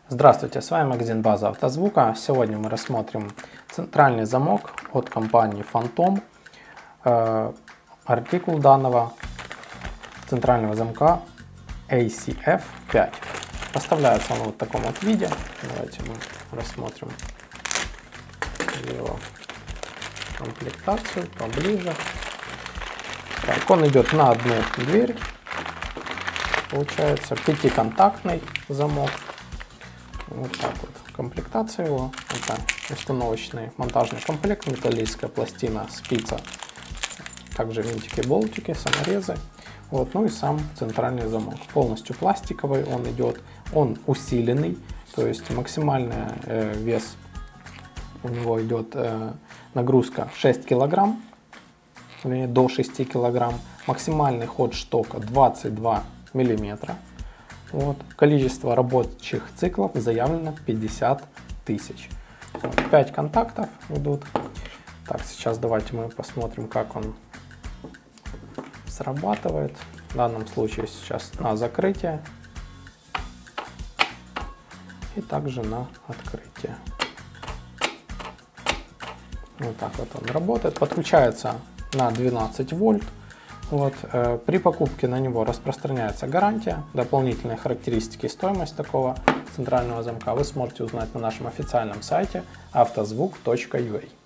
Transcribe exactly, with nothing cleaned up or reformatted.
Здравствуйте, с вами магазин База Автозвука. Сегодня мы рассмотрим центральный замок от компании Phantom. Артикул данного центрального замка эй си эф пять. Поставляется он вот в таком вот виде. Давайте мы рассмотрим его комплектацию поближе. Так, он идет на одну дверь. Получается пятиконтактный замок. Вот так вот комплектация его. Это установочный монтажный комплект, металлическая пластина, спица, также винтики, болтики, саморезы. Вот, ну и сам центральный замок. Полностью пластиковый он идет, он усиленный, то есть максимальный э, вес у него идет э, нагрузка шесть килограмм, до шести килограмм. Максимальный ход штока двадцать два миллиметра. Вот. Количество рабочих циклов заявлено пятьдесят тысяч. Вот. пять контактов идут. Так, сейчас давайте мы посмотрим, как он срабатывает. В данном случае сейчас на закрытие и также на открытие. Вот так вот он работает. Подключается на двенадцать вольт. Вот, э, при покупке на него распространяется гарантия. Дополнительные характеристики и стоимость такого центрального замка вы сможете узнать на нашем официальном сайте автозвук точка ю а.